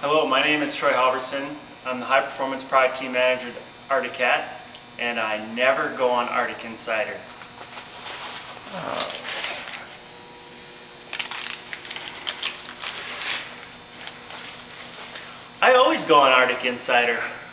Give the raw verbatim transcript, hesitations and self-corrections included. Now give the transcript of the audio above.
Hello, my name is Troy Halvorson. I'm the High Performance Product Team Manager at Arctic Cat, and I never go on Arctic Insider. Uh, I always go on Arctic Insider.